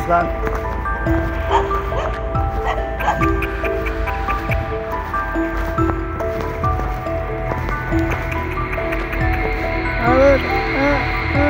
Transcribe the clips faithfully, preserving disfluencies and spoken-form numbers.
Aslan. Alır. Ha, ha.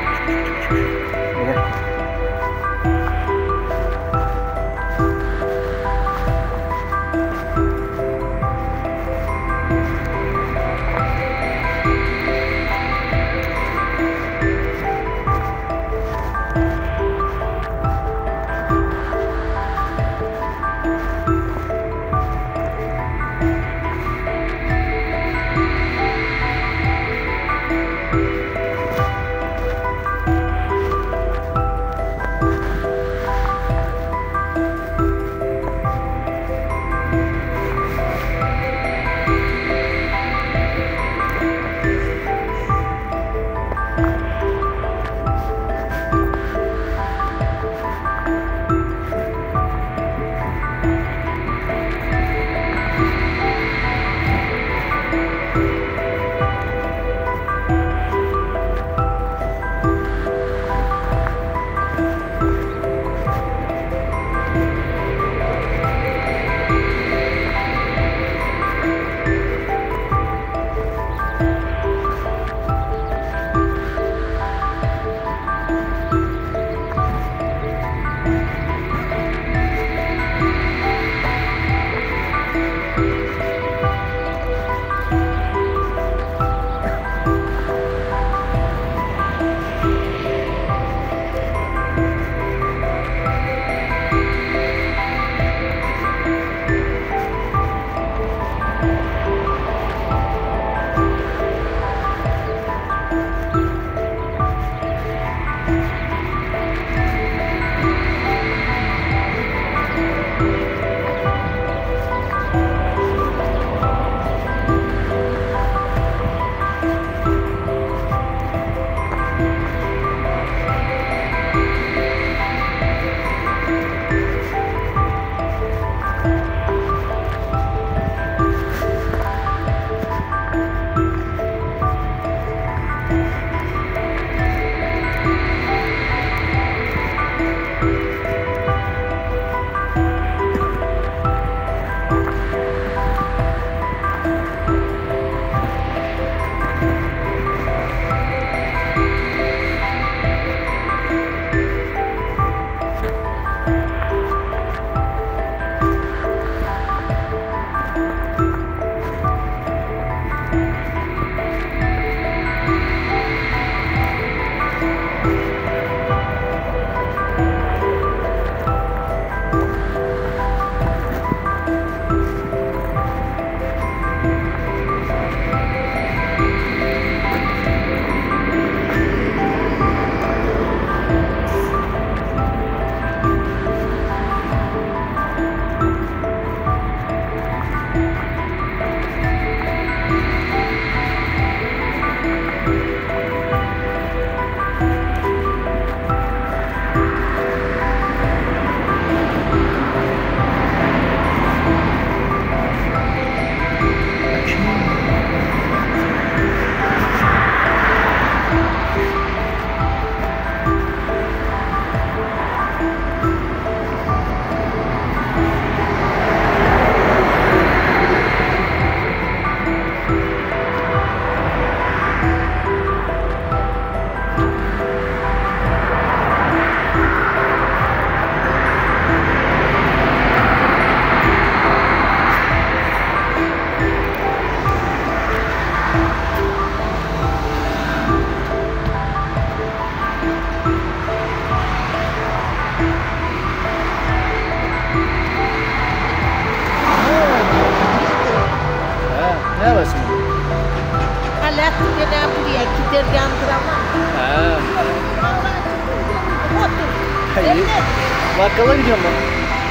Bakkala gidiyorum ben.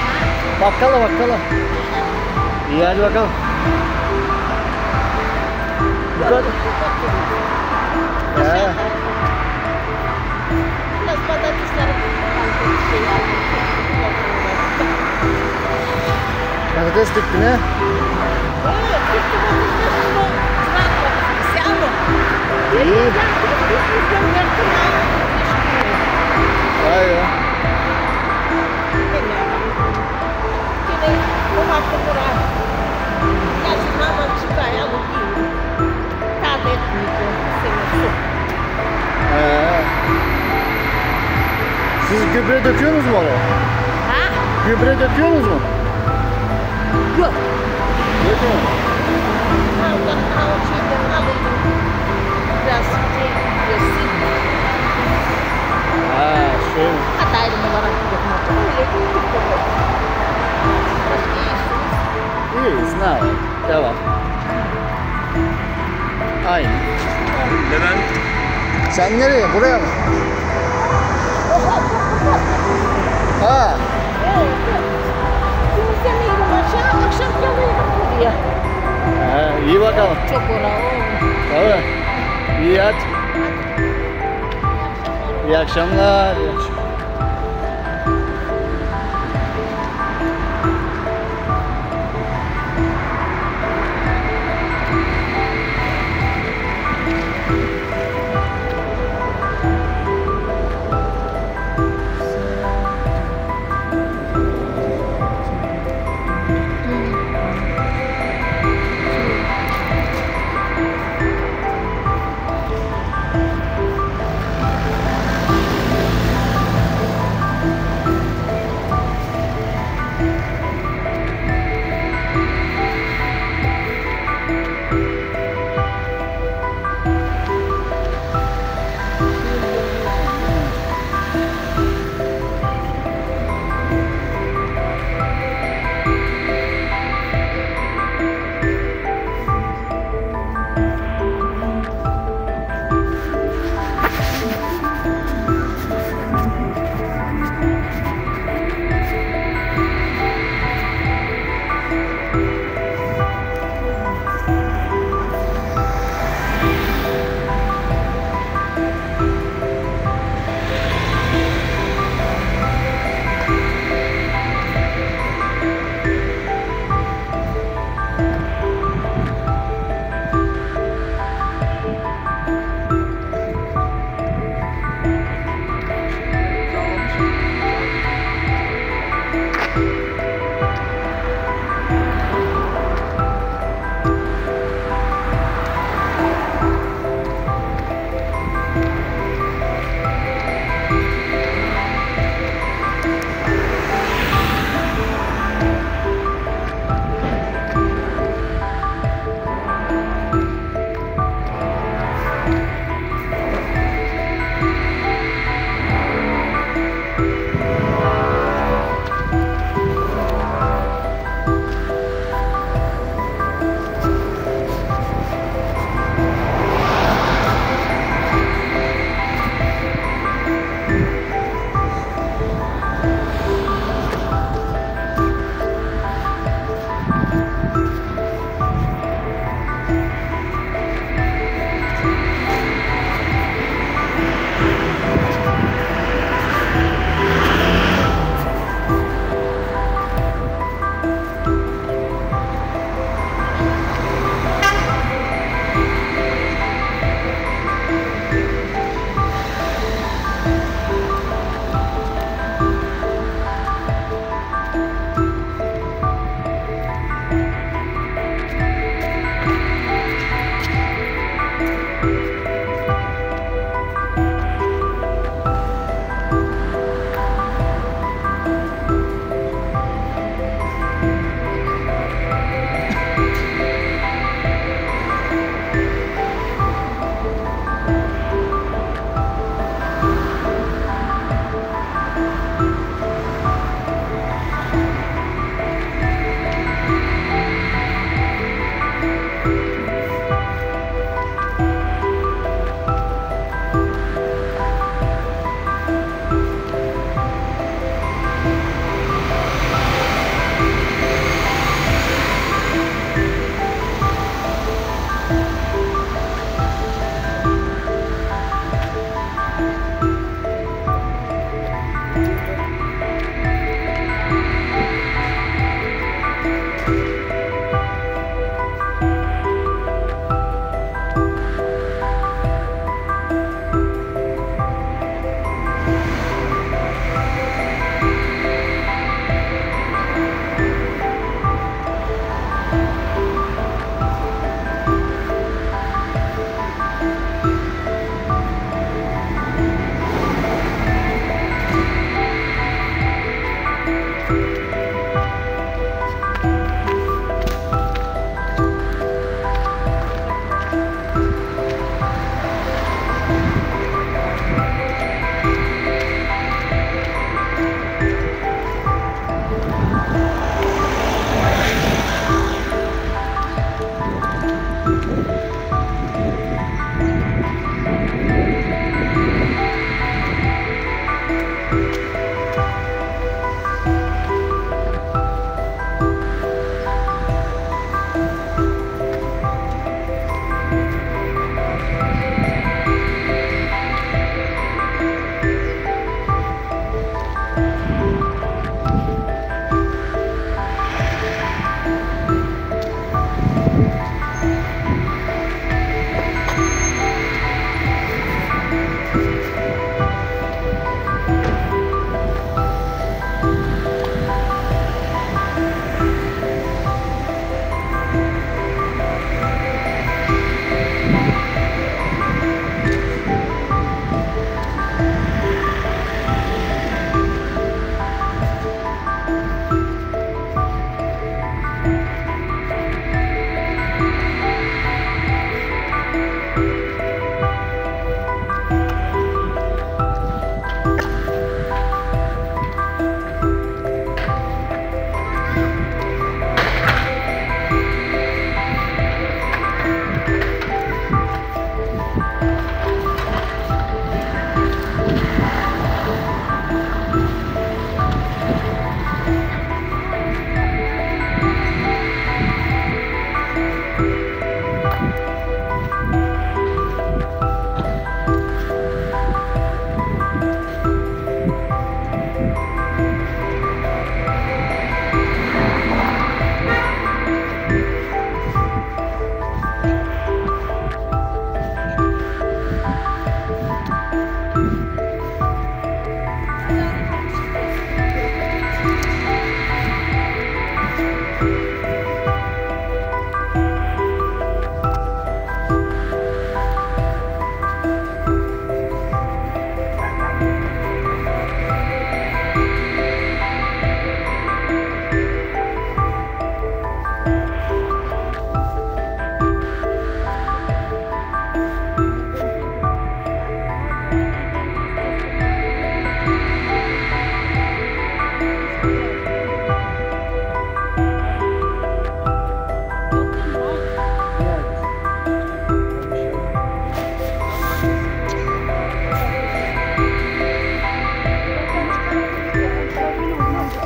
Bakkala bakkala. İyi hadi bakalım. Bu kadar. Ya. Patates diktin ha? İyi. Vay ya. Siz gübre döküyorsunuz mu oraya? Ha? Gübre döküyorsunuz mu? Yok. Döküyor mu? Oradan al şeyden alayım. Biraz şey, biraz sil. Ha, şey mi? Hataylı olarak yapmak. Öyle değil. Başka iyisiniz. İyiyiz, ne yapalım? Devam. Aynı. Levent. Sen nereye? Buraya mı? Ha. Denizden yiyelim aşağı, akşam yalayalım buraya. Ha, iyi bakalım. Çok ola oğlum. Tabii. İyi hadi. İyi akşamlar. İyi akşamlar.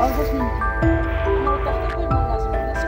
Algas minti. Mau tahta kui mulla semmoinen.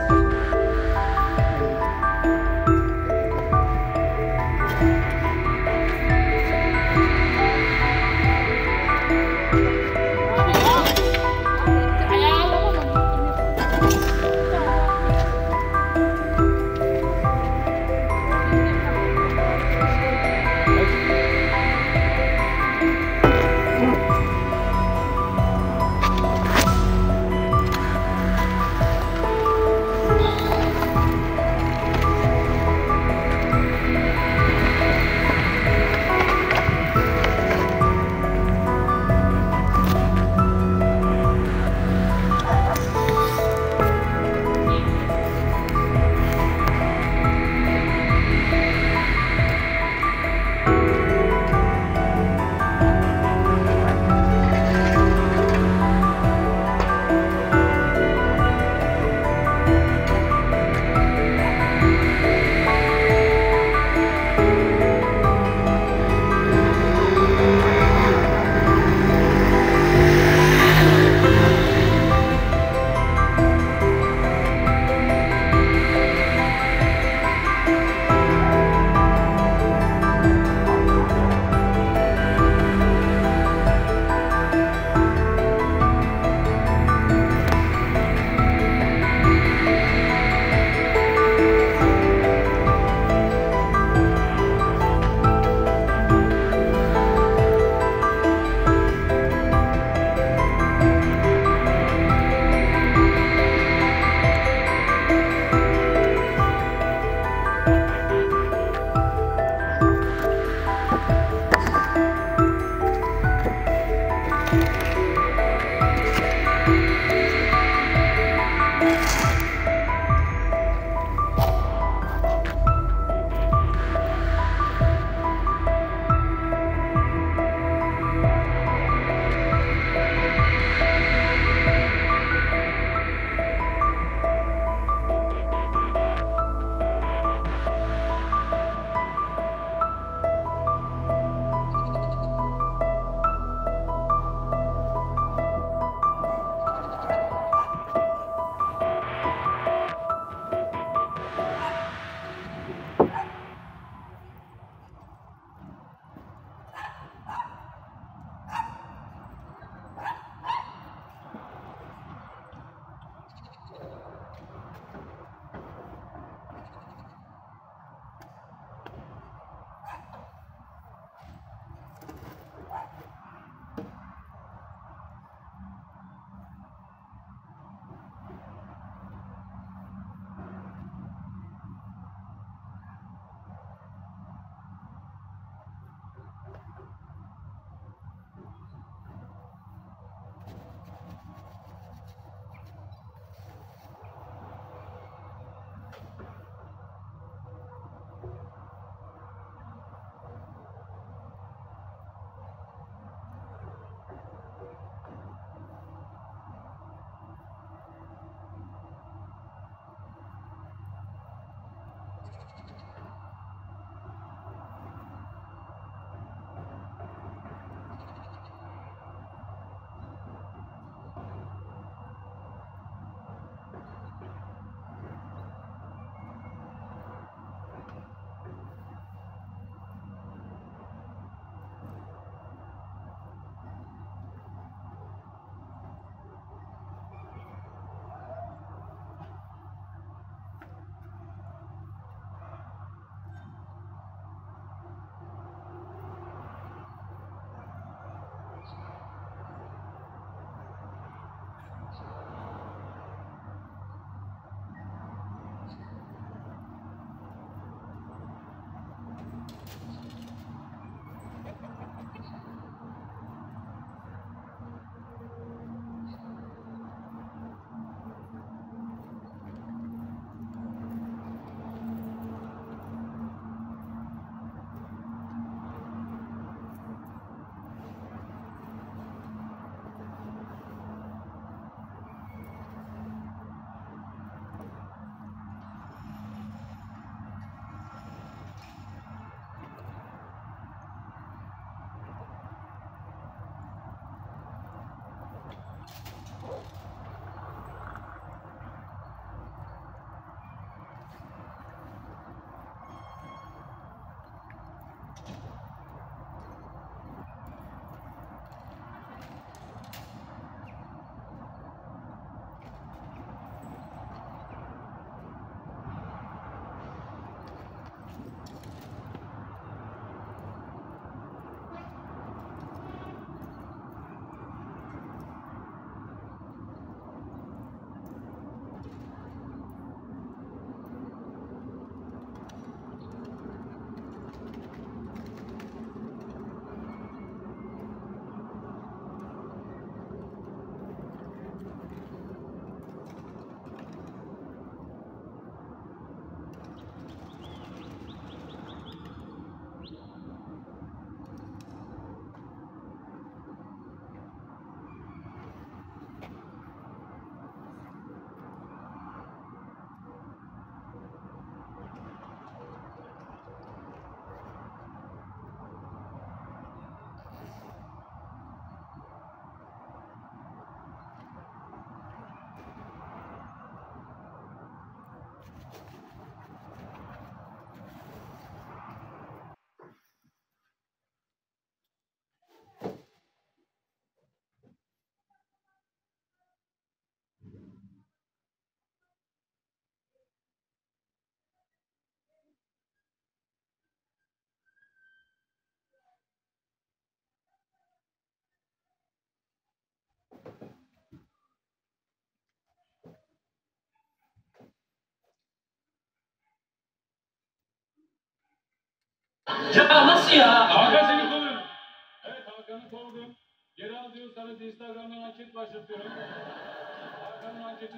Ya nasıl ya? Hakan seni kovuyorum. Evet Hakan'ı kovdum. Geri al diyorsanız Instagram'dan anket başlatıyorum. Hakan'ın anketi.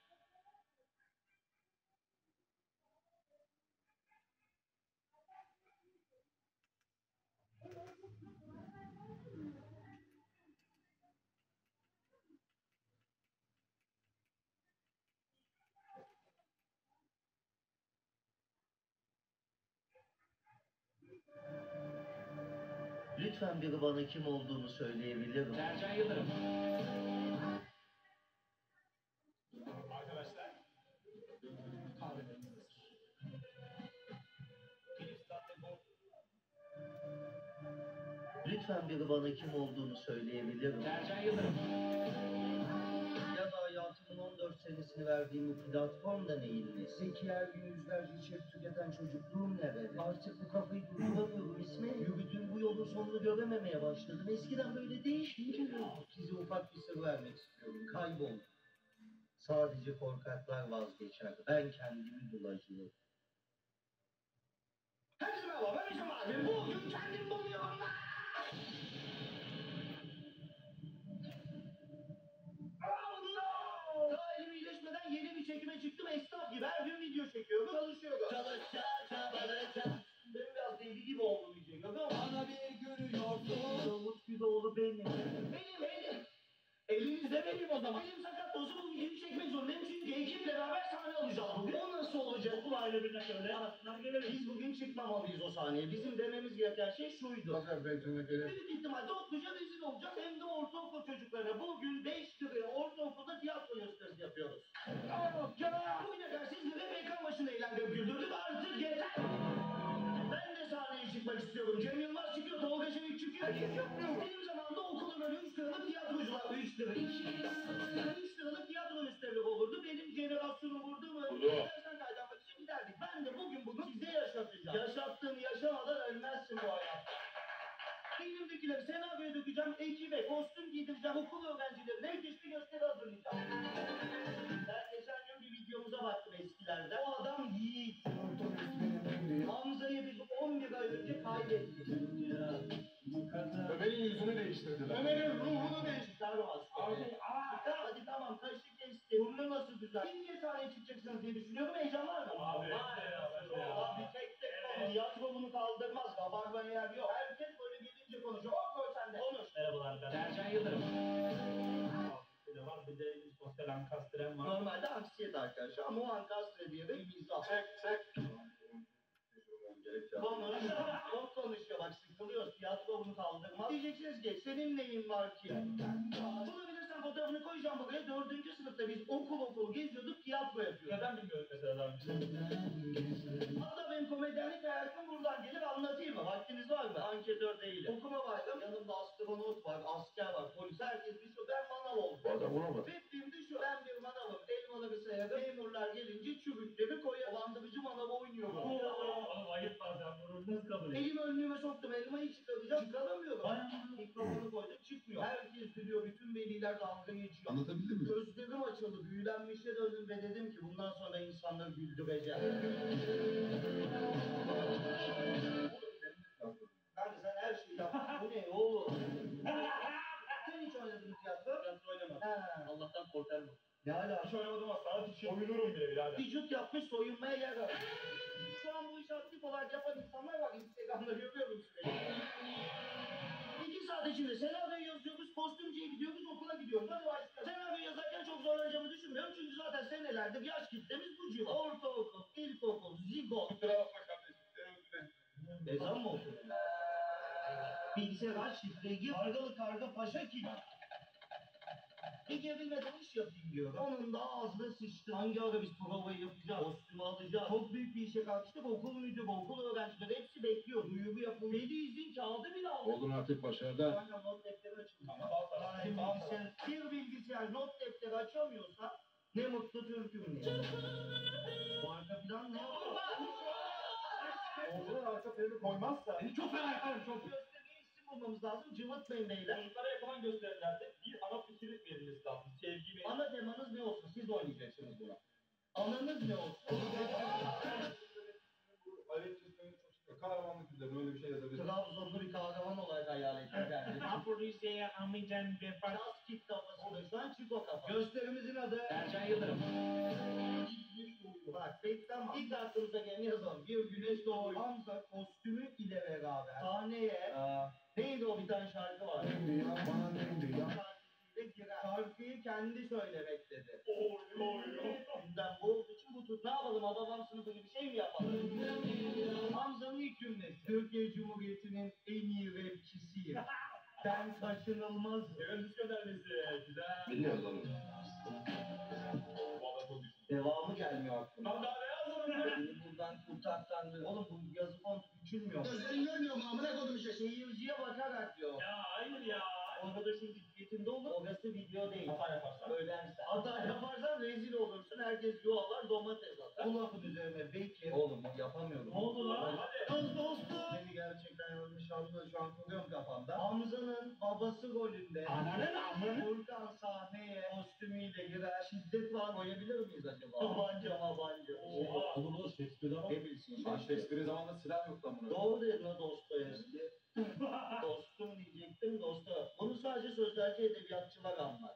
Lütfen biri bana kim olduğunu söyleyebilir mi? Sercan Yıldırım. Arkadaşlar. Kahvelerimiz hazır. Lütfen biri bana kim olduğunu söyleyebilir mi? Sercan Yıldırım. Ya da hayatımın on dört senesini verdiğim bu platformda neyin nesi? Peki her gün yüzlerce içerik tüketen çocukluğum nerede? Artık bu kafayı durduramıyorum ismi. Yürüdüğüm bu yolun sonunu görememeye başladım. Eskiden böyle değişmiydi. Size ufak bir sır vermek istiyorum. Kayboldum. Sadece korkaklar vazgeçer. Ben kendimi bulacağım. Herkese merhaba, ben Ecem abi. Bugün kendim buluyorum. Daha elim iyileşmeden yeni bir çekime çıktım. Esnaf gibi her gün video çekiyorum. Çalışıyorum. Çalışacağım, çabalayacağım. Ben biraz deli gibi oldum diyecek. Bana bir görüyorsun. Davut Güdoğlu benim. Benim, benim. Elinizde benim o zaman. Elim sakat olsa bu videoyu çekmek zorundayım. Çünkü ekiple beraber sahne alacağız bugün. O nasıl olacak? Kulayla birine şöyle. Arasından gelelim. Biz bugün çıkmamalıyız o sahneye. Bizim dememiz gereken şey şuydu. Bakar ben sana gelelim. Büyük ihtimalle topluca rezil olacağız. Hem de ortaokul çocuklarına. Bugün beş liraya ortaokulda tiyatro gösterisi yapıyoruz. Bu ne dersiniz? Bir de ekran başında eğlendirip güldürdük. Artık yeter. Ben de sahneye çıkmak istiyorum. Cem Yılmaz çıkıyor, Tolga Çevik çıkıyor. Herkes yapmıyor. Benim zamanımda okulun önü üç liralık tiyatrocular. üç lira. üç liralık tiyatro gösterileri olurdu. Benim jenerasyonum vurdu mu? Dersen kaydanmak için giderdik. Ben de bugün bugün size yaşatacağım. Yaşattığım yaşamadan ölmezsin bu hayatta. Elimdekileri senaryoya dökeceğim. Ekibe kostüm giydireceğim. Okul öğrencilerine müthiş bir gösteri hazırlayacağım. Ben geçen gün bir videomuza baktım eskilerde. O adam Yiğit. Hamza'yı biz on bir ay önce kaybettik. Ömer'in yüzünü değiştirdiler. Ömer'in ruhunu değiştirdi. Abi, hadi tamam taşı kesti. Bunu nasıl güzel? Kim sahneye çıkacaksınız diye düşünüyorum. Heyecan var mı? Abi. Abi tek tek konu. Tiyatro bunu kaldırmaz. Kabarmaya yer yok. Herkes böyle gelince konuşuyor. Hop gör sen de. Konuş. Merhabalar ben. Sercan Yıldırım. Bir de var bir de sosyal ankastrem var. Normalde anksiyete arkadaşlar ama o ankastre diye de mizah. Çek çek. Konuş. Çok konuşuyor bak sıkılıyoruz. Tiyatro bunu kaldırmaz. Diyeceksiniz ki senin neyin var ki? Bulabilirsen fotoğrafını koyacağım buraya. Dördüncü sınıfta biz okul okul geziyorduk tiyatro yapıyorduk. Neden bilmiyorum mesela daha önce. Hatta benim komedyenlik hayatım buradan gelir anlatayım mı? Vaktiniz var mı? Anketör değilim. Okuma vardım. Yanımda astronot var, asker var, polis. Herkes bir şu ben manav oldum. Bu adam bulamadı. Fikrimde şu ben bir manavım. Elmaları sayarım. Memurlar gelince çürükleri koyarım. Dolandırıcı manav oynuyorum. Oğlum ayıp bazen bunu nasıl kabul ediyorsun? Elimi önlüğüme soktum. Elmayı çıkaracağım. Çıkaramıyorum. Mikrofonu koydum çıkmıyor. Herkes gülüyor. Bütün veliler dalga geçiyor. Anlatabildim mi? Gözlerim açıldı. Büyülenmişe döndüm ve dedim ki bundan sonra insanları güldüreceğim. Kanka sen her şeyi yaptın. Bu ne oğlum? Sen hiç oynadın mı tiyatro? Tiyatro oynamam. He. Allah'tan korkarım. Ne ala? Hiç oynamadım ama sanat için oynuyorum bile birader. Vücut yapmış soyunmaya yer var. Şu an bu işi aktif olarak yapan insanlar var. Instagram'da görüyorum sürekli. İki saat içinde senaryo yazıyoruz, kostümcüye gidiyoruz, okula gidiyoruz. Hadi başlayalım. Senaryo yazarken çok zorlanacağımı düşünmüyorum. Çünkü zaten senelerdir yaş kitlemiz bu civar. Ortaokul, ilkokul, zigot. Kusura bakma kardeşim. Ezan mı okudun? Bilgisayar aç, şifreyi gir. Kargalı karga paşa kim? Bir gerilmeden iş yapayım diyor. Onun da ağzına sıçtı. Hangi ara biz provayı yapacağız? Kostümü alacağız. Çok büyük bir işe kalkıştık. Okul müdürü, okul öğrencileri hepsi bekliyor. Duyuru yapın. Veli izin kağıdı bile aldı. Oğlun artık başarıda. Kanka not defteri açıldı. Yani bilgisayar, bir bilgisayar not defteri açamıyorsa ne mutlu Türk'üm diye. Bu arka plan ne? Oğlun arka planı koymazsa. Beni çok fena yaparım çok. Gösteriye isim bulmamız lazım. Cıvıtmayın beyler. Çocuklara yapılan gösterilerde bir ana fikir verilmesi lazım. Sevgi ve... Ana temanız ne olsun? Siz oynayacaksınız bunu. Ananız ne olsun? Alet sistemi çok sıkıntı. kahramanlık güzel, böyle bir şey yazabilirim. Trabzonlu bir kahraman olarak hayal ettim kendimi. Afrodizye'ye amicem bir paras kit kafasında şu an çiko kafa. Gösterimizin adı Ercan Yıldırım. Bak peki tamam. İlk aklımıza gelen yazalım. Bir güneş doğuyor. Hamza kostümü ile beraber sahneye Aa. neydi o bir tane şarkı var. Neydi ya bana neydi ya. Şarkıyla girer. Şarkıyı kendi söylemek dedi. Oy oy oy. Günden bu olduğu için bu tut. Ne yapalım Hababam sınıfı gibi şey mi yapalım? Hamza'nın ilk cümlesi. Türkiye Cumhuriyeti'nin en iyi rapçisiyim. Ben kaçınılmaz. Gönlünüz göndermesi. Güzel. Biliyoruz onu. Devamı gelmiyor aklıma. Tam daha ne yazalım? Beni buradan kurtarsan oğlum bu yazı font küçülmüyor. Gözlerin görmüyor mu amına kodum işte. Seyirciye bakarak diyor. Ya hayır ya. Orada şu ciddiyetinde olur. Orası video değil. Hata yaparsan. Söylersen. Hata yaparsan rezil olursun. Herkes yuvalar domates atar. Bu lafın üzerine belki. Oğlum yapamıyorum. Ne oldu lan? Hadi. Dost dostum. Beni gerçekten yanlış anladı. Şu an kuruyorum kafamda. Hamza'nın babası rolünde. Ananın amı. Furkan sahneye kostümüyle girer. Şiddet var koyabilir miyiz acaba? Tabanca mabanca. Oha. Oğlum o Shakespeare'de var. Ne bilsin? Lan Shakespeare zamanında silah yok lan buna. Doğru dedin o Dostoyevski. Dostum diyecektim dosta. Bunu sadece sözlerce edebiyatçılar anlar.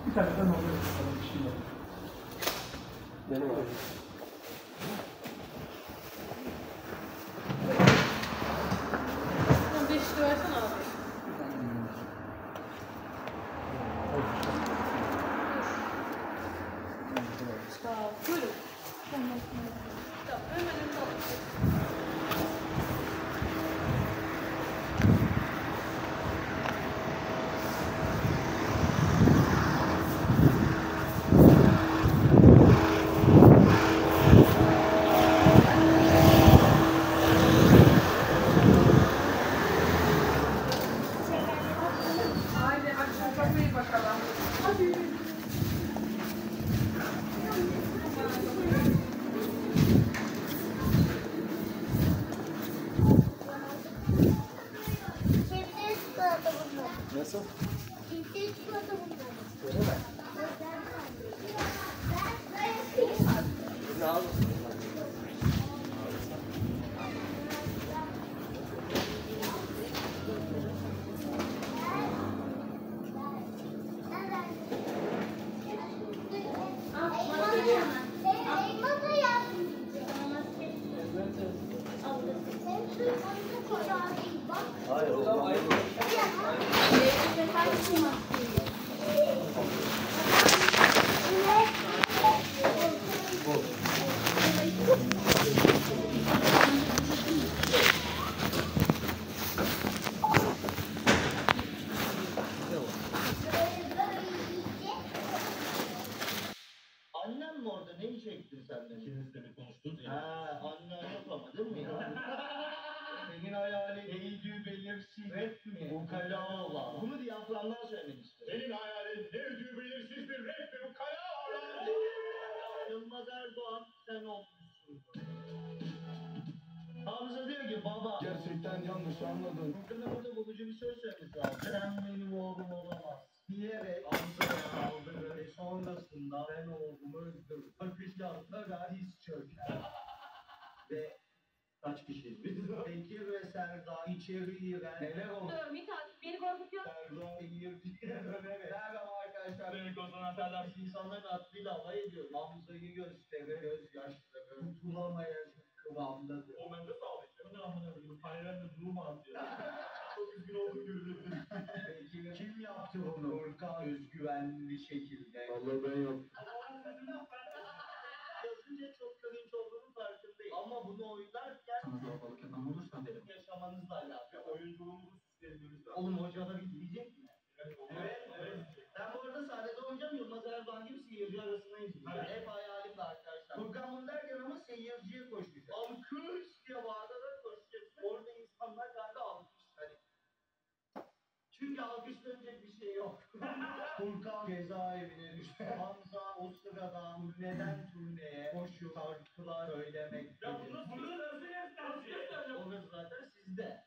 Bir tane ben oluyor. Bir şey yok. Benim abi. Sen beşli versene abi. Sağ ol. Buyurun. Tamam, hemen önüne alalım. Haydi akşam kapıyı bakalım. Hadi. Nasıl? Ne abi? Hayır, o ayrı. Annem mi orada? Neyi çektin sen de? İkiniz de bir konuştunuz ya. Ha, annen yapamadın mı ya? Senin hayalin eğdüğü belirsiz rap mi? Ukala olan. Bunu diyaframdan söylemek istiyorum. Senin hayalin ne ödüğü belirsiz bir rap ve ukala olan. Yılmaz Erdoğan sen olmuşsun. Hamza diyor ki baba. Gerçekten yanlış anladın. Furkan'a burada bulucu bir söz söylemesi lazım. Sen benim oğlum olamazsın. Diyerek Hamza'ya saldırır ve sonrasında ben oğlumu öldürürüm. Bakışlarla diz çöker. Ve kaç kişiyiz biz? Bekir ve Serdar içeri giren neler oldu? Dur Mithat, beni korkutuyor. Serdar seyirciye dönerek. Merhaba arkadaşlar. Beni kozuna atarlar. İnsanların aklıyla alay ediyor. Hamza'yı gösterir. Gözyaşları. Tutulamayacak kıvamdadır. O bende sağlayacak. Ne amına koyayım? Hayranla durum atıyor. Çok üzgün olduğum görünüyor. Peki kim yaptı bunu? Furkan özgüvenli şekilde. Vallahi ben yaptım. Yazınca çok cringe olduğunun farkındayım. Ama bunu oynarken Sana zorbalık yapan olursa derim. yaşamanızla alakalı. Oyunculuğumuzu süslememiz lazım. Oğlum hoca da bir gidecek mi? Evet, Evet, evet. Ben bu arada sahnede oynayacağım. Yılmaz Erdoğan gibi seyirci arasına izleyeceğim. Evet. Hep hayalimde arkadaşlar. Furkan bunu derken ama seyirciye koşacak. Alkış diye bağırarak koşacaksın. Orada insanlar kanka alkış. Hani çünkü alkışlanacak bir şey yok. Furkan cezaevine düştü. Hamza o sırada turneden turneye koşup şarkılar söylemektedir. Ya bunu bunu nasıl göstereceğiz? O da zaten sizde.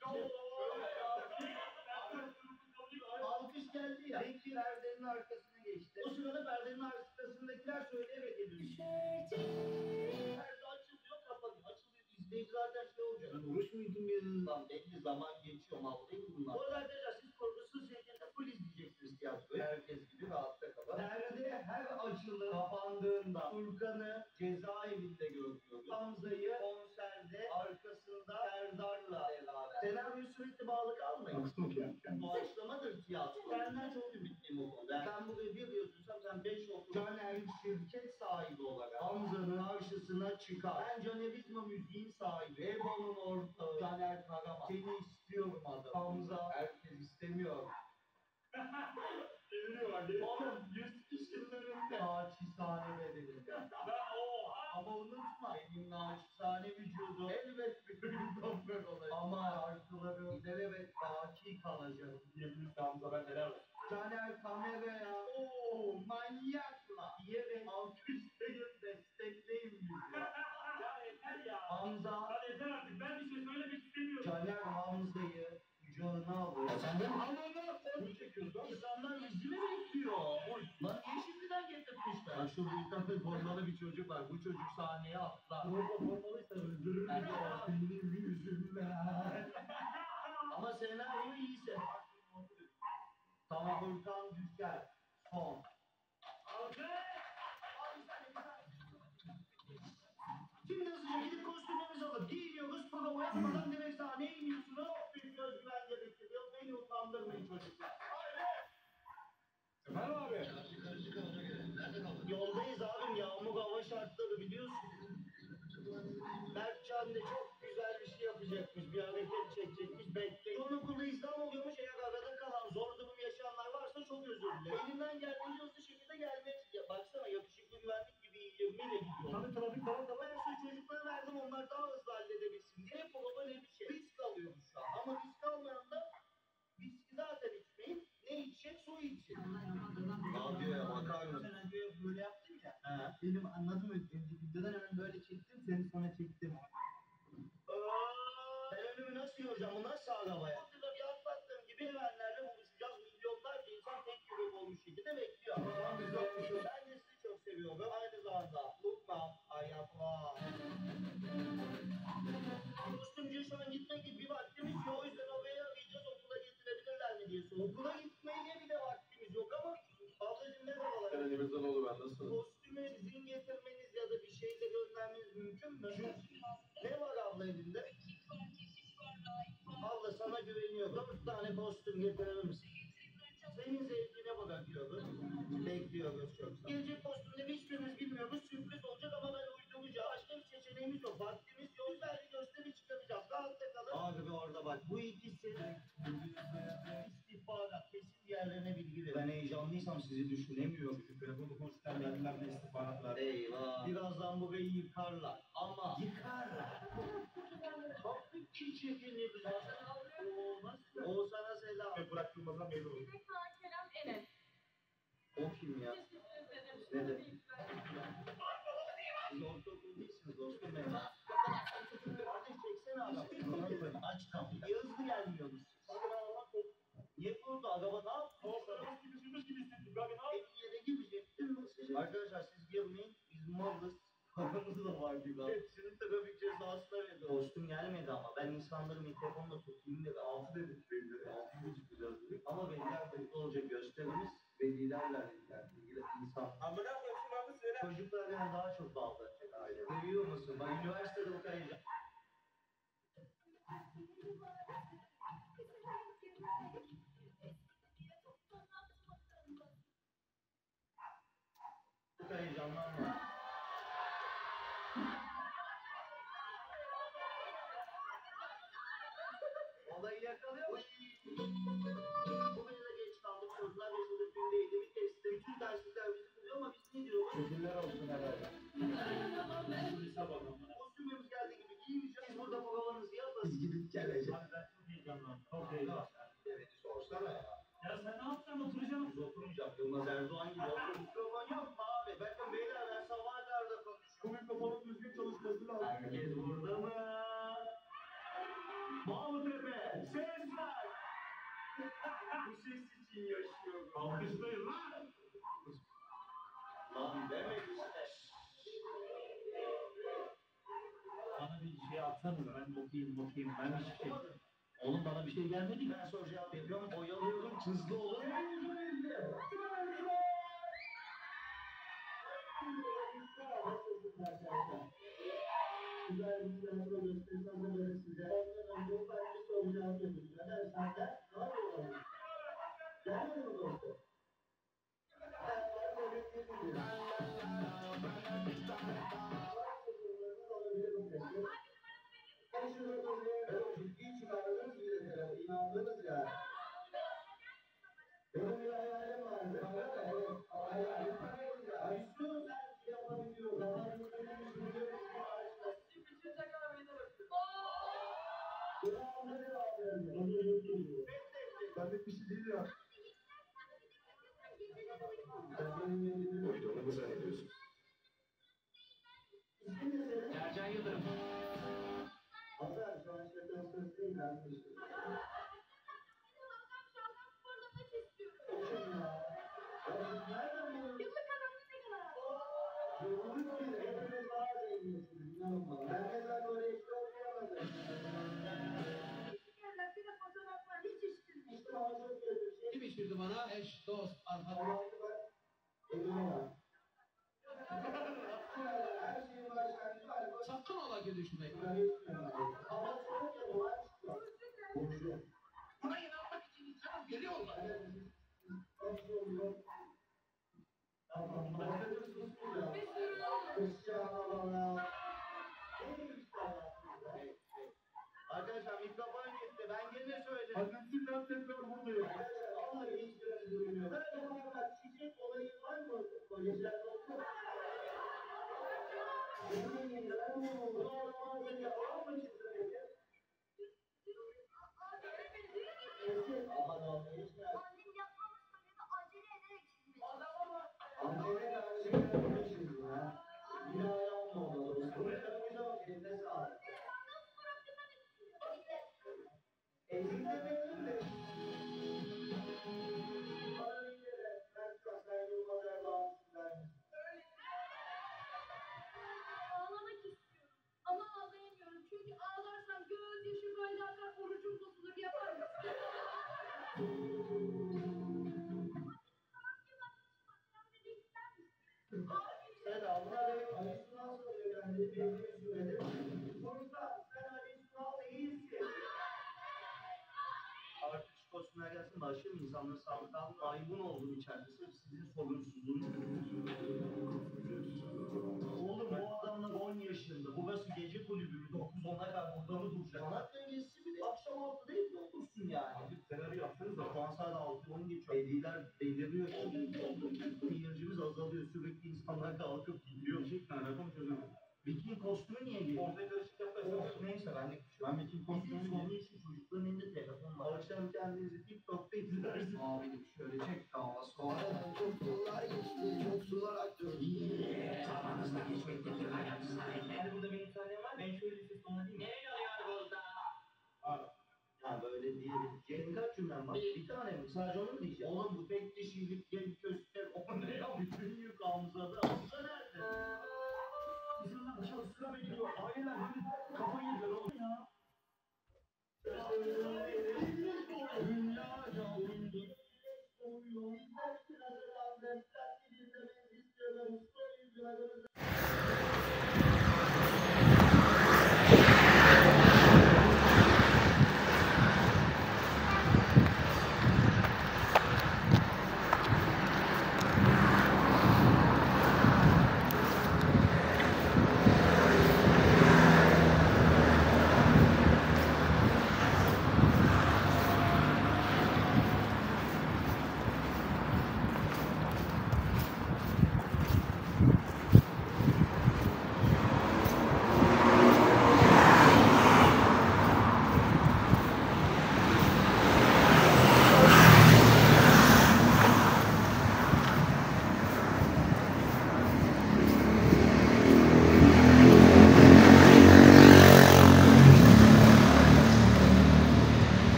Alkış geldi ya. Bekir perdenin arkasına geçti. O sırada perdenin arkasındakiler söyleyerek ediyor. Perde açılıyor, kapanıyor. Açılıyor. İzleyici zaten şey olacak. Ben oruç muydum ya? Lan belli zaman geçiyor. Mal değil bunlar. Bu arada arkadaşlar siz korkusuz şekilde full izleyeceksiniz tiyatroyu. Herkes gibi rahatta kalın. Perde her açılıp kapandığında Furkan'ı cezaevinde görüyoruz. Hamza'yı konserde arkasında Serdar'la beraber. Senaryo sürekli bağlı kalmayın. Baksana ki yani. Doğaçlamadır tiyatro. Senden çok ümitliyim o konuda. Ben buraya bir yazıyorsam sen beş oku. Caner şirket sahibi olarak Hamza'nın karşısına çıkar. Ben Canerizma müziğin sahibi. Ebo'nun ortağı Caner Karaman. Seni istiyorum adam. Hamza herkes istemiyor. Geliyor bak. Oğlum yüz kişinin önünde. Naçizane bedeninde. Ama unutma benim naçizane vücudum elbet bir gün toprak olacak. Ama şarkılarım ilelebet baki kalacak. Yemin Hamza ben neler var. Caner kameraya ooo manyakla diyerek alkışlayın destekleyin bizi. Ya yeter ya. Hamza Ya yeter artık. Ben bir şey söylemek istemiyorum. Caner Hamza'yı kucağına alır. Ya sen de mi? Allah'ım. Bunu çekiyorsun. İnsanlar bizi mi bekliyor? Lan niye şimdiden getirmişler? Ya şurada bir tane formalı bir çocuk var. Bu çocuk sahneye atlar. Forma formalıysa öldürür Evet. ya. Benim yüzümden. Ama senaryo iyiyse. Tamam Furkan düşer. Son. yapmadan demek sahneye iniyorsun. Çok büyük özgüven gerektiriyor. Beni utandırmayın çocuklar. Efendim abi? Yoldayız abim. Yağmur hava şartları biliyorsun. Mertcan da çok güzel bir şey yapacakmış. Bir hareket çekecekmiş. Bekleyin. Son okulda İslam oluyormuş. Eğer arada kalan zor durum yaşayanlar varsa çok özür dilerim. Elimden geldiğince hızlı şekilde gelmeye ya baksana yakışıklı güvenlik gibi yirmiyle gidiyor. Tabii trafik falan da var. Ben şu çocuklara verdim onlar daha hızlı halledebilsin diye. Prova ne bir şey. Risk alıyoruz şu an. Ama risk almayan da riski zaten içmeyin. Ne içecek? Su içecek. Ne yapıyor ya? Bakar mısın? Sen önce böyle yaptın ya. He. Benim anladım önceki videodan hemen böyle çektim. Seni sonra çektim. Aa, ben önümü nasıl göreceğim? Bu nasıl araba ya? Burada bir atlattığım gibi hemenlerle buluşacağız. Milyonlarca insan tek yürek olmuş şekilde bekliyor. Ben de sizi çok seviyorum. Aynı zamanda unutmam. Ayaklar. Dostumcuya şu an gitmek gibi bir vaktimiz yok. O yüzden oraya arayacağız. Okula getirebilirler mi diye sor. Okula gitmeye bile vaktimiz yok ama ablacığım merhabalar. Ben elimizden olur ben nasıl? Kostümü sizin getirmeniz ya da bir şeyle göndermeniz mümkün mü? Ne var abla elinde? Abla sana güveniyorum. Dört tane kostüm getirir misin? Senin zevkine bakıyoruz. Bekliyoruz çok. Gelecek kostümleri hiçbirimiz bilmiyoruz. Sürpriz olacak ama ben uyduracağım. Başka bir seçeneğimiz yok. Vaktimiz yok. Güzel bir gösteri çıkaracağız. Rahatta kalın. Abi bir orada bak. Bu ikisi istihbarat. Kesin yerlerine bilgi verin. Ben heyecanlıysam sizi düşünemiyorum. Telefonu konuşurken geldiler istihbaratlar. Eyvah. Birazdan burayı yıkarlar. Ama yıkarlar. Çok bir çirkinliği bir O nasıl? O sana selam. Ve bıraktığımızdan belli olur. Size Kaan Kerem Enes. O kim ya? Teşekkür ederim. Ne de? Siz ortaokul değilsiniz dostum benim. Kardeş çeksene adam. Aç kapıyı. Niye hızlı gelmiyorsunuz siz? Niye burada? Araba ne yaptı? Korklarımız gibi sürmüş gibi hissettim. Ben ne yapayım? Hep yere girecektim. Arkadaşlar siz girmeyin. Biz malız. Kafamız da var gibi. Hepsinin trafik cezası da verdi. Dostum gelmedi ama ben insanları mikrofonla tutayım dedi. Altı dedik belli. Altı gözükeceğiz dedik. Ama veliler mutlu olacak gösterimiz. Velilerle ilgili insan. Amına koyayım şu babı söyle. Çocuklar yani daha çok bağlanacak aile. Görüyor musun? Ben üniversitede okuyacağım. Çok heyecanlanma. Olayı yakalıyor mu? Bugün de geç kaldık. Çocuklar yaşadık gündeydi. Bir testte bütün derslikler bizi buluyor ama biz ne diyoruz? Şekiller olsun herhalde. Kostümümüz geldiği gibi giyineceğiz. Siz burada provanızı yapın. Biz gidip geleceğiz. Abi ben çok heyecanlandım. Çok heyecanlandım. Evet sorsana ya. Ya sen ne yapacaksın? Oturacaksın. Biz oturmayacağım. Yılmaz Erdoğan gibi oturun. Mikrofon yok mu abi? Bakın beyler ben sabaha kadar da konuşuyorum. Bu mikrofonun düzgün çalışması lazım. Herkes burada mı? Mahmutepe, ses ver! Bu ses için yaşıyorum. Alkışlayın lan. Lan demek işte. Bana bir şey atsanıza. Ben bakayım bakayım. Ben hiçbir şey. Oğlum bana bir şey gelmedi ki. Ben soru cevap yapıyorum, oyalıyorum, hızlı olun. Güzel bir tiyatro gösterisinde böyle size. Ondan önce ufak bir soru cevap yapacağız. Her saatte ne yapıyorlar? Gelmedi mi dostum? Ciddi çıkardınız bir de inandınız ya. Benim bir hayalim vardı. Evet. Hayalim vardı ya. İstiyorum sen yapabiliyorum. Ben Benlik bir şey değil ya. Uyduğunu mu zannediyorsun? Ercan Yıldırım. Hatta şu an şaka sırası değil ben de işte. O kim ya? Ya nereden biliyorsun? Yıllık bir hepiniz daha zenginsiniz. İnanın bana. Ben mesela böyle işte okuyamadım. İşte bana çok kötü bir şey. Kim içirdi bana? Eş, dost, arkadaş. Allah'ım bak. Elime bak. Her şeyin başlangıcı alkol. Sakın ola ki düşmek. Ben hiç bilmiyorum. Ama çok Bunu oradan seni yapalım mı çizdi peki? Ama dalga geçme. Annem yapmamı söyledi, acele ederek çizmiş. Annene karşı kendini çizdin ha. Bir daha yapma ona dostum. Çok güzel, eline sağlık. Eziklemeyelim de. Bana bir kere, ben çok saygılı kadar bağımsızlar. Ağlamak istiyorum. Ama ağlayamıyorum. Çünkü ağlarsam gözyaşı böyle akar, orucum bozulur. Yapar mısın? Selamun aleyküm. Aleyküm soruyor kendini bildiğini söyledi. Sonuçta sen aleyküm al değilsin. Artık şu kostümler gelsin başlayalım. İnsanları sağlık alın. Ayıbın olduğunu içeride. Sırf sizin sorumsuzluğunuz. Oğlum o adamlar on yaşında. Burası gece kulübü mü? dokuz ona kadar burada mı duracak? Sanat öncesi bir de akşam altı değil mi olursun yani? Abi senaryo yapsanız da şu an saat altı on geçiyor. Veliler deliriyor. Seyircimiz azalıyor. Sürekli insanlar kalkıp gidiyor. Gerçekten rakam çözemem. Viking kostümü niye geliyor? Ortaya karışık yapmayasın. Neyse ben de küçük. Ben Viking kostümü sonu için çocukların elinde telefon var. Akşam kendinizi TikTok'ta izlersiniz. Abi şöyle çek hava sonra. Yoksullar geçti, yoksullar aktı. Zamanınızda geçmektedir hayatınızda. Yani burada benim sahnem var. Ben şöyle bir ses tonuna diyeyim. Ne oluyor burada? Abi. Ya böyle diyebileceğin kaç cümlem var? Bir tane mi? Sadece onu mu diyeceğim? Oğlum bu tek kişilik genç köşkler o ne ya? Bütün yük ağımıza da alsa nerede?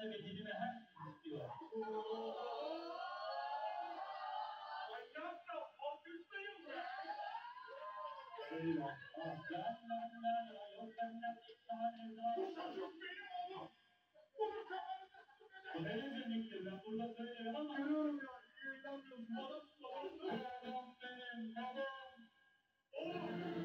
tane ve dilimi her istiyor. Manyak ya, alkışlayın be. Öyle. Aslanlarla yok benden bir tane daha. Bu çocuk benim oğlum. Bunu kafanıza sıkın. Benim cennettir, ben burada söyleyemem ama. Görüyorum ya, niye inanmıyorsun? Babam, babam, babam benim, babam. Oğlum.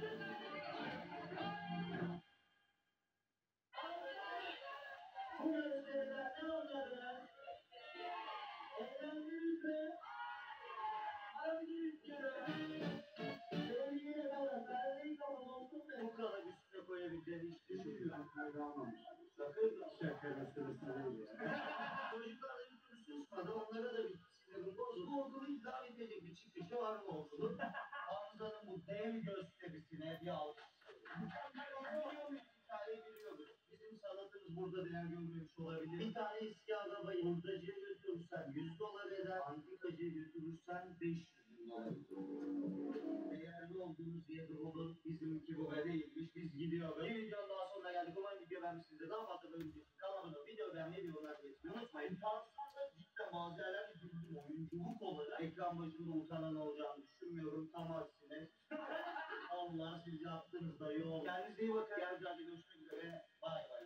Bu gösteriler ne olacak? Eğlendiniz mi? Harabiniz kere. Sevgiyle bana verdiği zaman olsun da bu kadar üstüne koyabileceğini hiç düşünmüyorum. Sakın şaka sırasına değil ya. Çocuklarla bir türlü susmadı, onlara da bir sinirim bozuldu. Bu okulu idare edecek bir çıkışı var mı okulun? Hamza'nın bu dev gösterisine bir alkış. Mükemmel oynuyor muyuz? Hikayeyi biliyordur. Bizim sanatımız burada değer görmemiş olabilir. Bir tane eski arabayı hurdacıya götürürsen yüz dolar eder, antikacıya götürürsen beş yüz bin dolar. Değerli olduğumuz yerde olur, bizimki bu kadar değilmiş, biz gidiyoruz. Bir videonun daha sonuna geldik. Umarım video beğenmişsinizdir. Daha fazla böyle video için kanalımda video beğenmeyi ve yorumlar etmeyi unutmayın. Tansiyonda cidden bazı yerlerde güldüm. Oyunculuk olarak ekran başında utanan olacağını düşünmüyorum. Tam aksine. Allah siz yaptığınızda yok. Kendinize iyi bakın. Diğer videoda görüşmek üzere. Bay bay.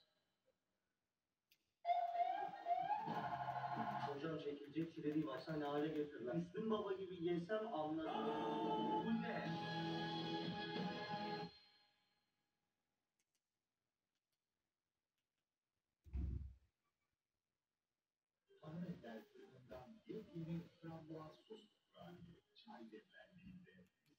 Hocam çekilecek çile değil. Baksana ne hale getirdiler. Müslüm Baba gibi yesem anlarım. Bu ne? Hanımefendi fırından yepyeni frambuaz soslu kurabiye, çay demlendiğinde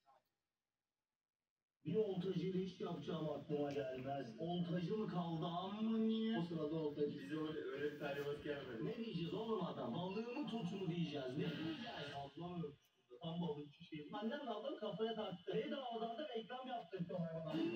Bir oltacıyla iş yapacağım aklıma gelmez. Oltacı mı kaldı amma niye? o sırada oltacı bize öyle, öyle bir talimat gelmedi. Ne diyeceğiz oğlum adam? Balığımı tutun diyeceğiz. Ne diyeceğiz? Ablam ölmüş burada. Tam balıkçı şey. Annemle ablam kafaya taktı. Bedavadan da reklam yaptırdı ona bana.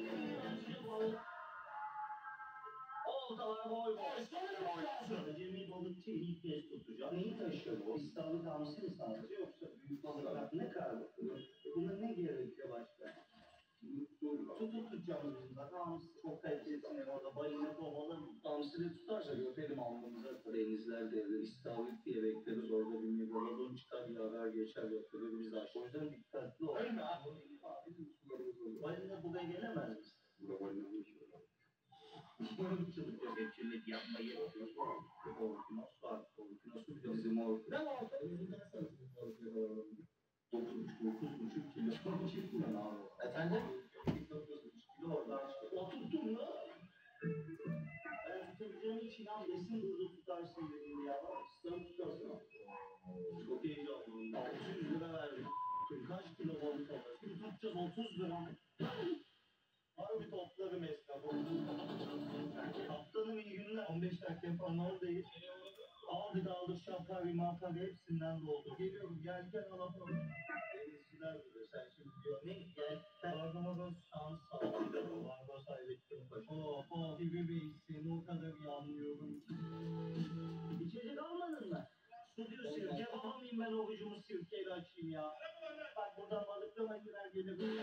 Oltalar boy boy. Acemi balıkçı ilk kez tutacağım. Neyi taşıyor bu? İstavrit hamsi mi sadece yoksa büyük balıklar ne kadar bakıyor? Buna ne gerekiyor başka? Tutup tutacağımız bizim zaten hamsi çok kaliteli. Orada balina kovalım. Hamsi de tutarsak öpelim alnımıza. Denizler devre istavrit diye bekleriz. Orada bir megalodon çıkar yarar geçer yatırır biz aşağı. O yüzden dikkatli ol. Öyle abi. Bizim sularımız oluyor. Balina buraya gelemez misin? Burada balinanın işi var. Balıkçılık göbekçilik yapmayı yapıyoruz. Orkinos var. Orkinos'u biliyor. Bizim orkinos. Ne var? Bizim kaç sanatımız var? dokuz buçuk kilo sonra çıkmıyor abi. Efendim? Kilo oradan çıkıyor. Oturttum mu? Ben tutabileceğim için abi esin burada tutarsın dedim ya. Bak sen tutarsın. Çok heyecanlıyım. altı yüz lira verdim. Kaç kilo balık alır? Şimdi tutacağız otuz lira. Harbi toplarım esnafı. Kaptanım iyi günler. on beş dakika falan oradayız. Aldık aldık şapkayı mapkayı hepsinden doldu. Geliyorum gelken alalım. Denizciler gibi sen şimdi diyor ne gel. Barbaros şans sağlığı. Barbaros Hayrettin Paşa. Oh oh gibi bir seni o kadar iyi anlıyorum. İçecek almadın mı? Su diyor sirke alamayayım ben orucumu sirkeyle açayım ya. Bak buradan balıklamakiler gelir.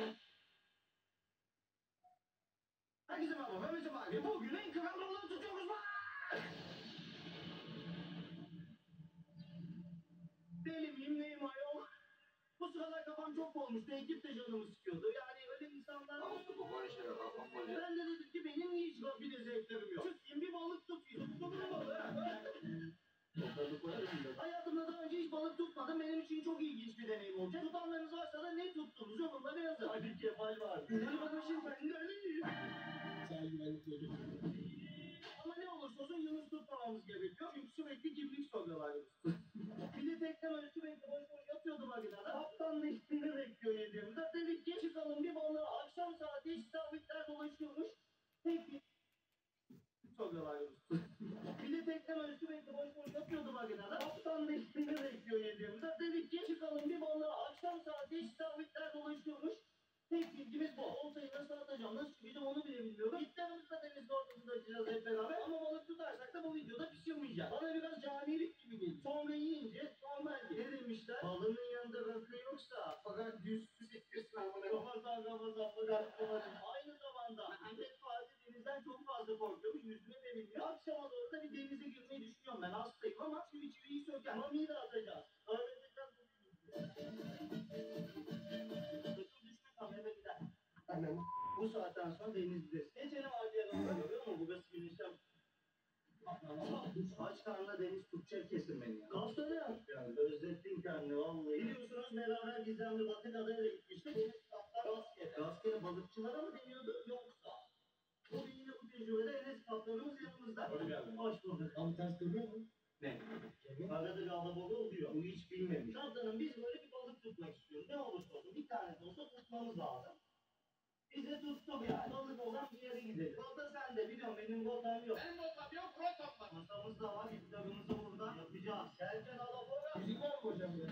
Herkese merhaba ben Mesut abi. Bugün en kral balığı tutuyoruz bak. Deli miyim neyim ayol? Bu sıralar kafam çok olmuştu. Ekip de canımı sıkıyordu. Yani öyle insanlar... Ağustos babanın şeyler kafam bozuyor. Ben de dedim ki benim niye hiç gafile zevklerim yok. Çıkayım bir balık tutayım. Tuttum mu balığı? Topladık koyarım da. Hayatımda daha önce hiç balık tutmadım. Benim için çok ilginç bir deneyim olacak. Tutanlarınız varsa da ne tuttunuz yorumlara yazın. Hadi kefal var. Güzel bakmışım ben de öyleyim. Sen güvenlik çocuk. Ama ne olursa olsun Yunus tutmamamız gerekiyor. Çünkü sürekli kimlik soruyorlar Yunus'u. Bir de tekrar öyle sürekli boş boş yatıyordu makinede. Kaptan da ismini bekliyor yediğimizde. Dedik ki çıkalım bir balığı akşam saati hiç sabitler dolaşıyormuş. Tek bir soruyorlar Yunus'u. Bir de tekrar öyle sürekli boş boş yatıyordu makinede. Kaptan da ismini bekliyor yediğimizde. Dedik ki çıkalım bir balığı akşam saati hiç sabitler dolaşıyormuş. Tek bilgimiz bu. Oltayı nasıl atacağım, nasıl çıkacağım onu bile bilmiyorum. İddiamızda denizin ortasında açacağız hep beraber. Ama balık tutarsak da bu videoda pişirmeyeceğiz. Bana biraz canilik gibi geliyor. Sonra yiyince normal gibi. Ne demişler? Balığın yanında rakı yoksa fakat düz su siktirsin amına. Ramazan Ramazan fakat Ramazan. Aynı zamanda Ahmet Fatih denizden çok fazla korkuyormuş. Yüzme de bilmiyor. Akşama doğru da bir denize ben hastayım ama çivi çiviyi söker. Ama mide atacağız. Öğreteceğiz bu düşme eve gider. Annem. Bu saatten sonra denizdeyiz. Geçelim Aldiyan'ın da görüyor musun? Bu da güneşten. Aç karnına deniz tutacak kesin beni ya. Kapsana ya. Yani özlettin kendini vallahi. Biliyorsunuz beraber gizemli batık adayla gitmiştik. Deniz kaptan rastgele. Rastgele balıkçılara mı deniyordu yoksa? Bu yine bu tecrübede Enes kaptanımız yanımızda. Hoş geldin. Hoş bulduk. Abi ters dönüyor mu? Ne? Arada bir alabalığı oluyor. Bu hiç bilmemiş. Kaptanım biz böyle bir balık tutmak istiyoruz. Ne olursa olsun bir tane de olsa tutmamız lazım. Biz de tuttuk yani. Balık olan bir yere gidelim. Rota sende biliyorum benim rotam yok. Benim rotam yok, rotam var. Masamız da var. İftarımızı burada yapacağız. Gelken alabalığı. Müzik var mı hocam ya?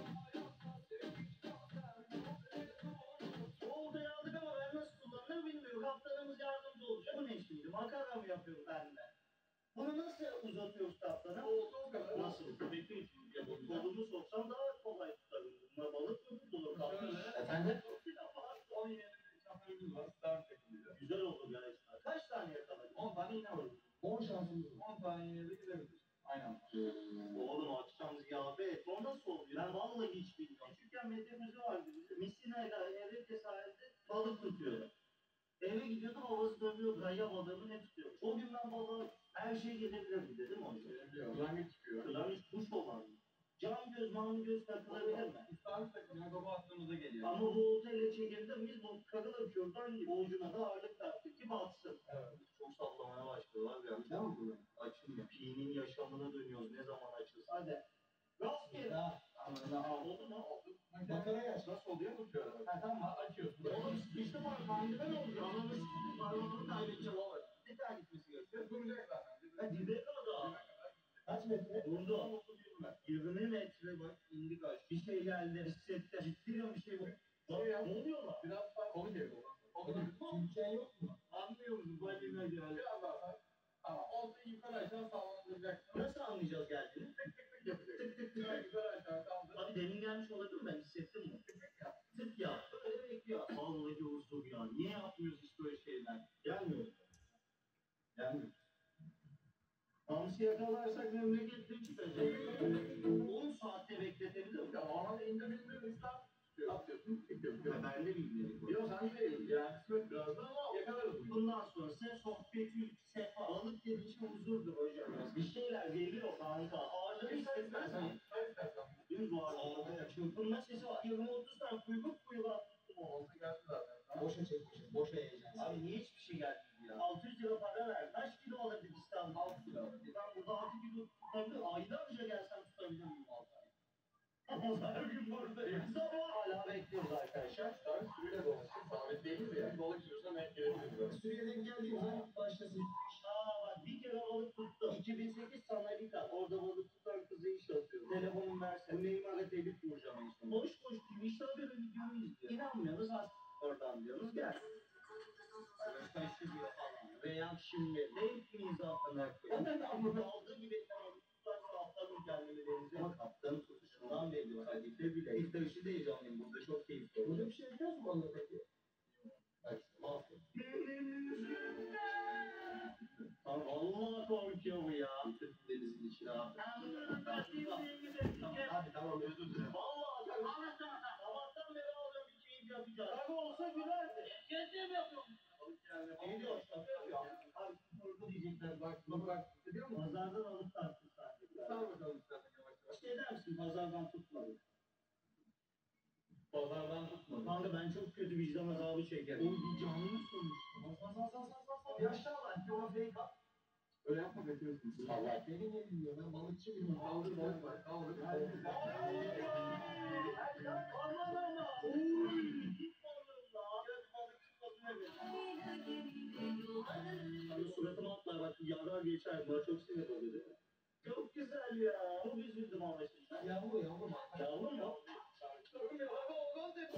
Oltayı aldık ama ben nasıl kullanılır bilmiyorum. Kaptanımız yardımcı olacak. Bu ne şimdi? Makara mı yapıyorum ben de? Bunu nasıl uzatıyoruz kaptana? Oldu o kadar. Nasıl? Bekleyin şimdi. Kolumu soksam daha kolay tutarım. Bunlar balık mı tutulur kaptan? Efendim? on yedi şampiyonumuz var. Start tekniğiyle. Güzel oldu gerçekten. Kaç tane yakaladın? on tane yine var. on şansımız var. on tane yine de gidebilir. Aynen. Oğlum akşam ziyafet. O nasıl oluyor? Ben vallahi hiç bilmiyorum. Küçükken metremizi vardı bizim. Misina'yla Evreke sahilde balık tutuyordu. Eve gidiyordum havası dönüyordu. Kaya balığını ne tutuyor? O gün ben balığa her şey gelebilir mi dedim o yüzden. Gelebiliyor. Kırlangıç çıkıyor. Kırlangıç kuş olan mı? Cam göz, mavi göz takılabilir mi? İstanbul takımına baba aklımıza geliyor. Ama bu otelle çekildi biz bu kadına kürdan gibi ucuna da ağırlık taktık ki batsın. Evet. Çok sallamaya başlıyorlar ya. Açacak mı bunu? Açın ya. Pi'nin yaşamına dönüyoruz ne zaman açılsa. Hadi. Rastgele. Ya. Anladın ha. Oldu mu? Oldu. Makarayı aç. Nasıl oluyor mu şöyle? Ha tamam açıyorsun. Oğlum sıkıştı var. Pandime ne olacak? Ananı sıkıştı. Parmağını kaybedeceğim ama. Bir tane gitmesi gerekiyor. Duracak zaten. Ha dibe kadar. Kaç metre? Durdu. yirmi metre bak indik aç. Bir şey geldi. Hissetti. Ciddi mi bir şey bu? Bak Şey ya. ne oluyor lan? Biraz daha kolu çevir. Kolu çevir. Türkçen yok mu? Anlıyor musun? Balina geldi. Biraz daha sar. Tamam. Oltayı yukarı aşağı sağlandıracaksın. Nasıl anlayacağız geldiğini? Tık tık tık yapacak. Tık tık tık. Yukarı aşağı kaldır. Abi demin gelmiş olabilir mi? Ben hissettim mi? Tık tık yap. Tık ya. Böyle bekliyor. Vallahi huzur ya. Niye yapmıyoruz hiç böyle şeyler? Gelmiyor. Gelmiyor. Hamsi yakalarsak memleketten çıkacak. on saatte bekletebilir miyim? Ya ona indirimli ıslah atıyorsun. Tık yapıyor. Ya ben de bilmiyorum. Yok sen değil. Yani kısmet birazdan ama yakalarız. Bundan sonra sen sohbet, ülk, sefa, balık dediğin şey huzurdur hocam. Bir şeyler geliyor kanka. Ağırlığı hissetmez mi? Dün bu arada çırpınma sesi var. yirmi otuz tane kuyruk kuyruğa tuttum o. Oldu geldi zaten. Boşa çekmişim. Boşa heyecan. Abi niye hiçbir şey gelmedi ya? altı yüz lira para ver. Kaç kilo alabilir İstanbul? altı kilo. Ben burada altı kilo tutabilirim. Aylarca gelsem tutabilir miyim altı? Ama her gün buradayım. Sabah hala bekliyoruz arkadaşlar. Tabii sürüyle dolaşır. Sabit değiliz ya. Balık sürüsüne denk gelebiliriz. Sürüye denk geldiğim zaman başlasın. Aa bak bir kere balık tuttum. iki bin sekiz Sanalika. Orada balık tutan kızı iş atıyor. Telefonum verse. Bu Neymar'a telif vuracağım en son. Boş boş Twitch'te böyle videomu izliyor. İnanmıyorsunuz az oradan diyorsunuz. Gel. Şaşırıyor falan. Veya şimdi denk miyiz atlamak? Ama aldığı gibi balık tutarsa atlarım kendimi denize. Ama kaptanın tutuşundan belli. Kadife bile. İftar işi de heyecanlıyım. Burada çok keyifli olacak. Burada bir şey biliyor musun balık peki? Bak mahvoldu. Abi vallahi korkuyor bu ya. Bütün denizin içine abi. Abi tamam özür dilerim. Vallahi tamam. Sabahtan beri alıyorum bir keyif yapacağız. Abi olsa gülerdi. Kendi mi yapıyorsun? Ne diyor? Şaka yapıyor. Abi korku diyecekler. Bak buna bak. Biliyor musun? Pazardan alıp tarttı sadece. Sağ bakalım istersen yavaş yavaş. Şey der misin? Pazardan tutmadım. Pazardan tutma. Kanka ben çok kötü vicdan azabı çekerim. O bir canlı sonuç. Bas bas bas bas bas bas. Yaşa lan ki o fake at. Öyle yapma bekliyorsun. Allah benim elim diyor. Ben balıkçı mıyım? Kaldır balık var. Kaldır. Kaldır. Aman ama. Oy. Git balığım la. Gel balıkçı balığına gel. Hani suratıma atlar bak yarar geçer. Bana çok sinir oluyor değil mi? Çok güzel ya. Çok üzüldüm ama şimdi. Yavru yavru. Yavrum mu? Sorun ya. Abi oğlan de.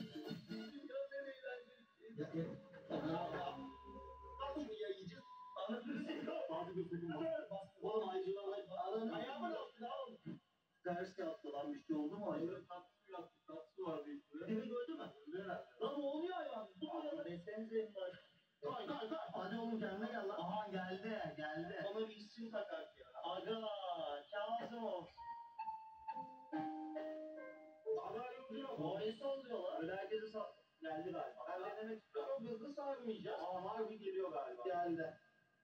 Ya ya. Bak şunu ya yiyeceğiz. Anladın mı? Hadi dur sakın bak. Oğlum ayıcılar ayıcılar. Ayağımın altına al. Ters yaptı lan bir şey oldu mu ayı? Tatlı su yaptı. Tatlı su vardı içinde. Demin gördün mü? Herhalde. Lan ne oluyor hayvan? Bu kadar. Desenize en baş. Kay kay kay. Hadi oğlum kendine gel lan. Aha geldi geldi. Ona bir isim takar ya. Aga. denemek istiyorum. Çok hızlı sarmayacağız. Aa harbi geliyor galiba. Geldi.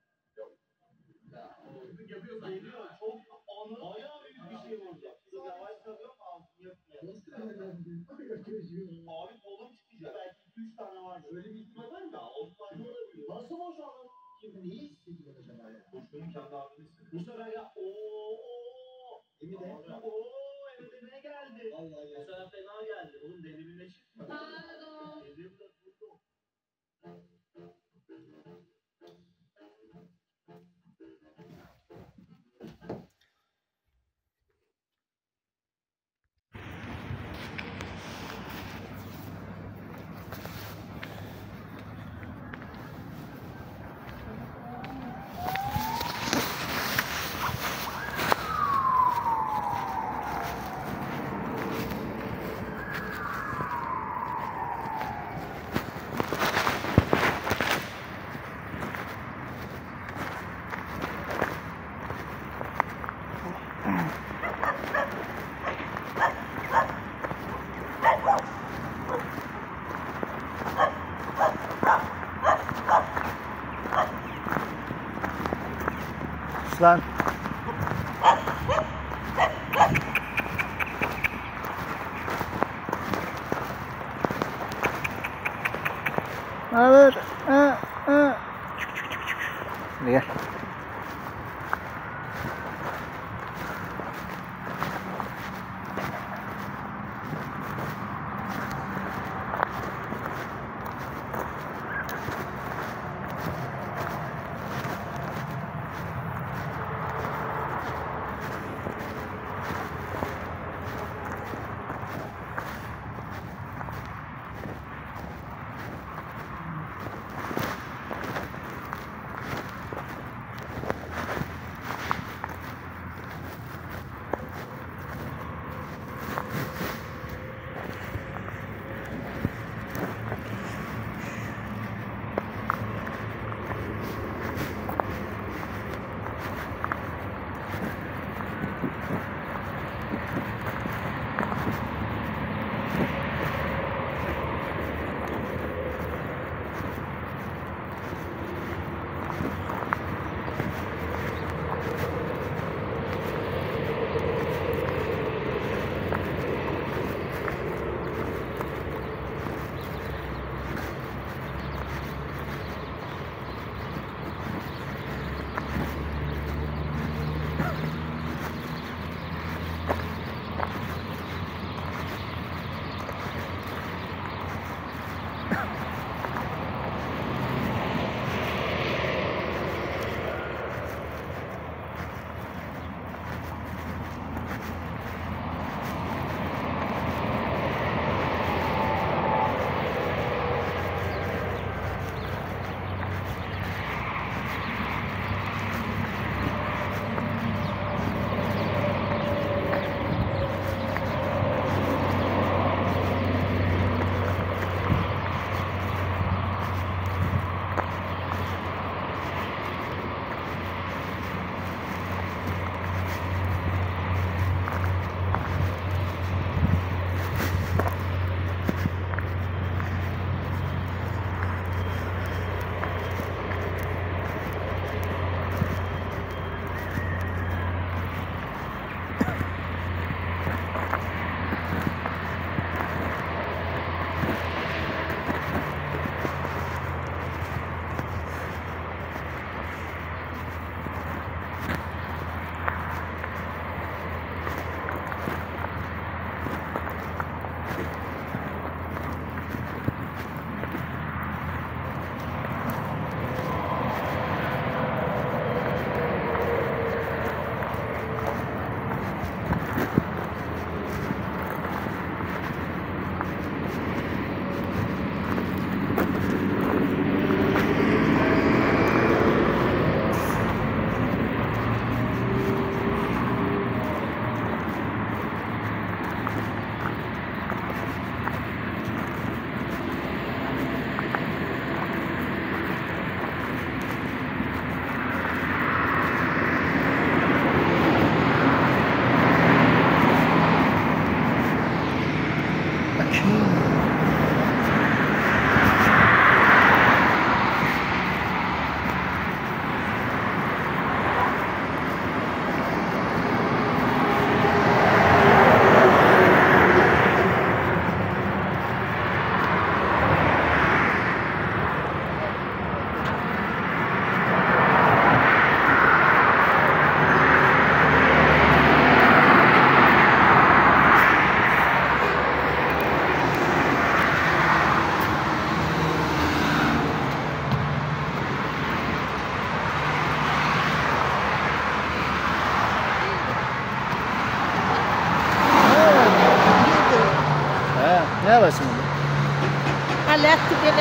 Yapıyorsan. Geliyor. Çok anı. Bayağı büyük bir şey olacak. Dur yavaş sarıyorum. Ağzını yapmıyor. Nasıl öğrendin? Abi kolum çıkacak. Belki iki üç tane var. Öyle bir ihtimal var mı? on tane olabilir. Nasıl boşalım? Şimdi neyi hissediyor acaba ya? Boşluğun kendi ağzını hissediyor. Bu sefer ya ooo ooo. Emine. Ooo evde ne geldi? Vallahi Bu sefer fena geldi. Oğlum delirimle çıkma. Pardon. Delirimle vurdum. Lan. Evet. Ha, ha. Hadi gel.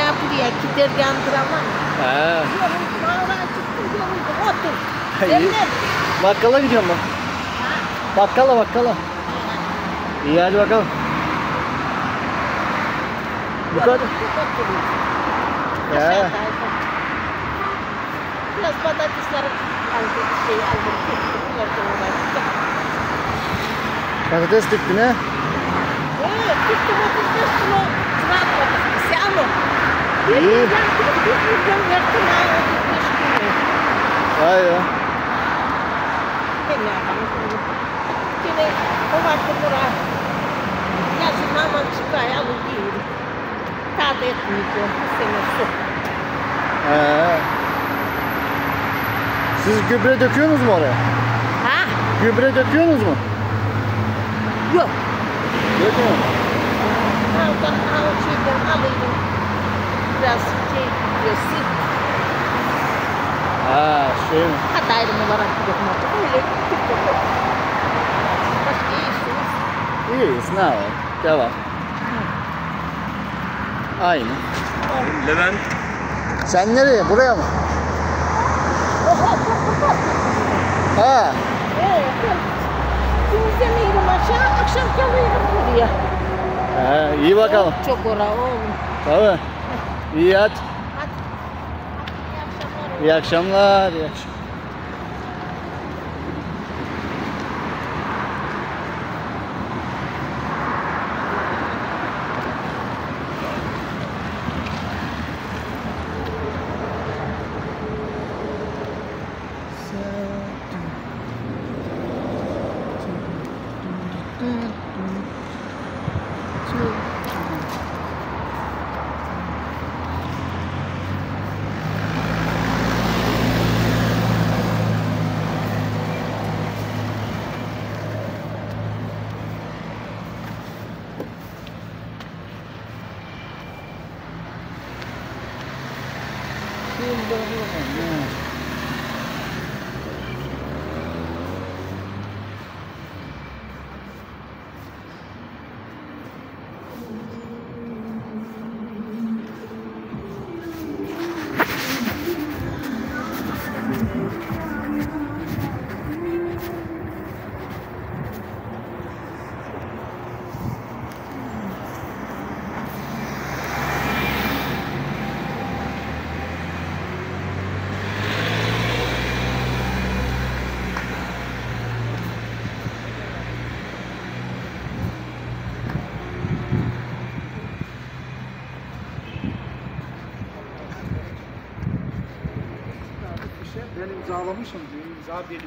hala buraya gider yandıramam. He. Yoruldum, ağlar çıktım, yoruldum, otur. İyi. Sen ne? Bakkala gidiyorum ben. Bakkala bakkala. İyi hadi bakalım. Bu kadar. Ya. Biraz patatesleri aldım, şey aldım, tuttum, yerden uğraştım. Patates diktin he? Evet, tuttum otuz beş kilo sırat patatesi alın. Bir İyi. milyon kilo, bir milyon verdim ha, otuz beş kilo. Vay ya. Ben ne yapalım? Şimdi o vakti buraya yazın aman çıkaya alıp yiyorum. Tadı etmeyeceğim, bu sene su. He. Siz gübre döküyorsunuz mu oraya? Ha? Gübre döküyorsunuz mu? Yok. Döküyor musun? Oradan al şeyden alayım. Biraz şey gübresi. Ha şey mi? Hatta ayrım olarak dokunmadı. Öyle gittik bakalım. Başka iyisiniz. İyiyiz ne var? Devam. Aynı. Levent. Sen nereye? Buraya mı? Oha çok kapat. Ha. Evet. Şimdi demeyelim aşağı, akşam çalıyorum buraya. He, iyi bakalım. Çok ora oğlum. Tabii. İyi hadi. Hadi. Hadi İyi iyi akşamlar. akşamlar. İyi akşamlar. Ben imzalamışım. İmza benim.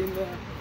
Şimdi